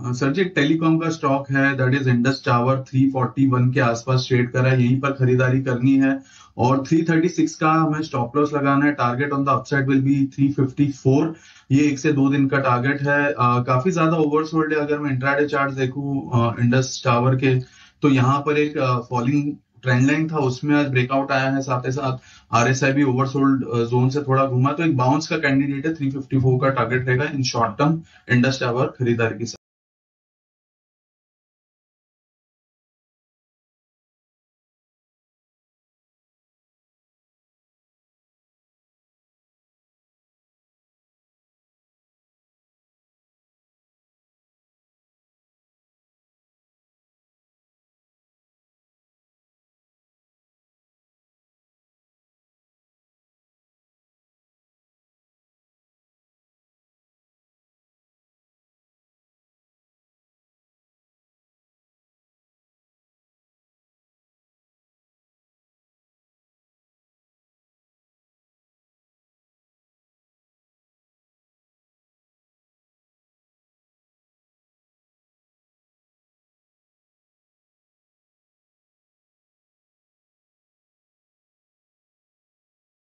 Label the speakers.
Speaker 1: Sir जी, एक telecom का stock है, दैट इज इंडस टावर। 341 के आसपास ट्रेड करा है, यहीं पर खरीदारी करनी है। और 336 का हमें स्टॉप लॉस लगाना है। Target on the upside will be 354। ये 1 से 2 दिन का टारगेट है। काफी ज्यादा ओवरसोल्ड है। अगर मैं इंट्राडे चार्ट देखूं इंडस टावर के, तो यहाँ पर एक फॉलिंग ट्रेंड लाइन था, उसमें आज ब्रेकआउट आया है। साथ ही साथ आरएसआई भी ओवरसोल्ड जोन से थोड़ा घूमा, तो एक बाउंस का कैंडिडेट है। 354 का टारगेट रहेगा in short term Indus Tower खरीदारी की।